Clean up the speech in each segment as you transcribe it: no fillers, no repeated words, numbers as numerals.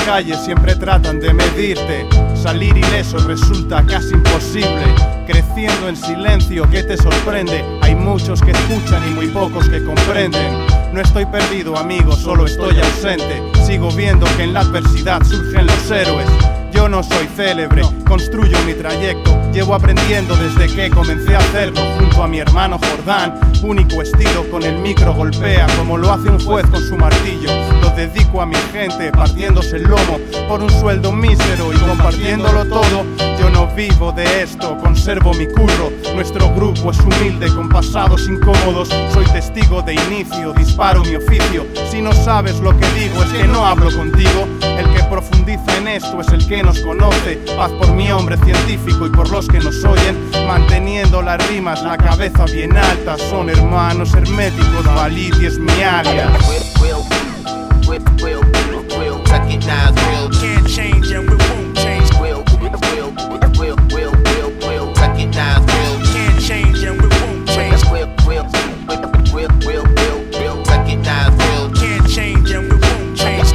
calle siempre tratan de medirte. Salir ileso resulta casi imposible. Creciendo en silencio, ¿qué te sorprende? Hay muchos que escuchan y muy pocos que comprenden. No estoy perdido, amigo, solo estoy ausente. Sigo viendo que en la adversidad surgen los héroes. Yo no soy célebre, construyo mi trayecto. Llevo aprendiendo desde que comencé a hacerlo. Junto a mi hermano Jordán, único estilo, con el micro golpea como lo hace un juez con su martillo. Lo dedico a mi gente, partiéndose el lomo por un sueldo mísero y compartiéndolo todo. Yo no vivo de esto, conservo mi curro. Nuestro grupo es humilde, con pasados incómodos. Soy testigo de inicio, disparo mi oficio. Si no sabes lo que digo, es que no hablo contigo. El que profundiza en esto es el que nos conoce. Paz por mi hombre científico y por los que nos oyen. Manteniendo las rimas, la cabeza bien alta. Son hermanos herméticos, Valiti es mi alias. Can't change and we won't change. Can't change and we won't change. Can't change and we won't change.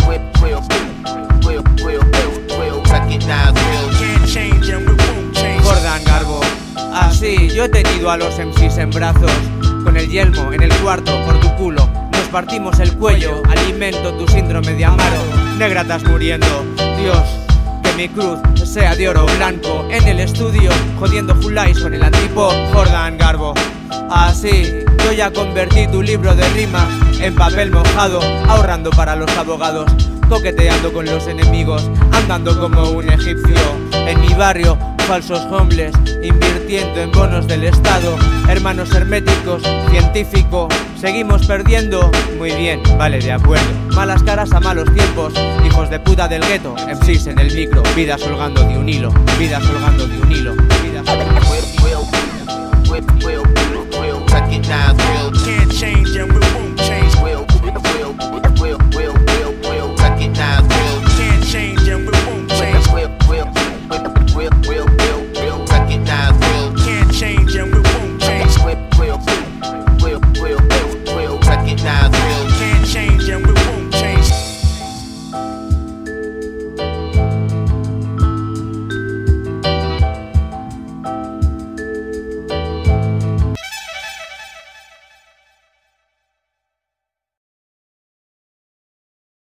Can't change and we won't change. Jordán Garbo. Así, yo he tenido a los MCs en brazos, con el yelmo en el cuarto por tu culo. Nos partimos el cuello, alimento tu síndrome de Amaro. Negra estás muriendo, Dios, que mi cruz sea de oro blanco. En el estudio, jodiendo fulais con el antipop. Jordán Garbo. Así, yo ya convertí tu libro de rimas en papel mojado, ahorrando para los abogados, coqueteando con los enemigos, andando como un egipcio. En mi barrio, falsos homeless, invirtiendo en bonos del Estado. Hermanos herméticos, científico, seguimos perdiendo. Muy bien, vale, de acuerdo. Malas caras a malos tiempos, hijos de puta del gueto. MCs en el micro, vidas colgando de un hilo, vidas colgando de un hilo, vidas colgando de un hilo. Can't change and we